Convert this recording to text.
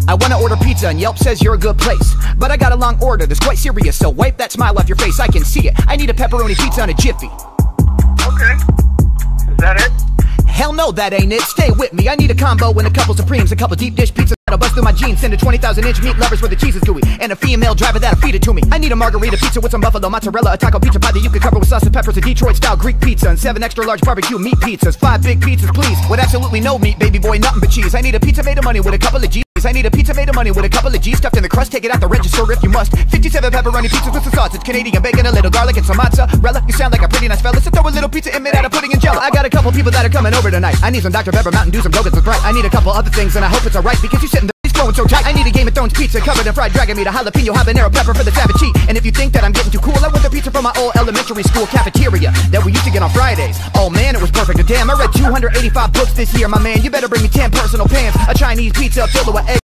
I wanna order pizza and Yelp says you're a good place, but I got a long order that's quite serious, so wipe that smile off your face, I can see it. I need a pepperoni pizza and a Jiffy. Okay. Is that it? Hell no, that ain't it. Stay with me. I need a combo and a couple Supremes, a couple deep dish pizzas that'll bust through my jeans, send a 20,000-inch meat lovers where the cheese is gooey, and a female driver that'll feed it to me. I need a margarita pizza with some buffalo mozzarella, a taco pizza pie that you can cover with sauce and peppers, a Detroit-style Greek pizza, and 7 extra large barbecue meat pizzas. 5 big pizzas, please, with absolutely no meat, baby boy, nothing but cheese. I need a pizza made of money with a couple of G's. I need a pizza made of money with a couple of G's stuffed in the crust. Take it out the register if you must. 57 pepperoni pizzas with some sausage, Canadian bacon, a little garlic, and some mozzarella. You sound like a pretty nice fella, so throw a little pizza in made out of pudding and jello. I got a couple people that are coming over tonight. I need some Dr. Pepper, Mountain Dew, some Go-Gurts with Sprite. I need a couple other things, and I hope it's alright because you sitting there. Going so tight. I need a Game of Thrones pizza covered in fried dragon meat, a jalapeno habanero pepper for the savage heat. And if you think that I'm getting too cool, I want the pizza from my old elementary school cafeteria that we used to get on Fridays. Oh man, it was perfect. And damn, I read 285 books this year, my man. You better bring me 10 personal pans, a Chinese pizza filled with eggs.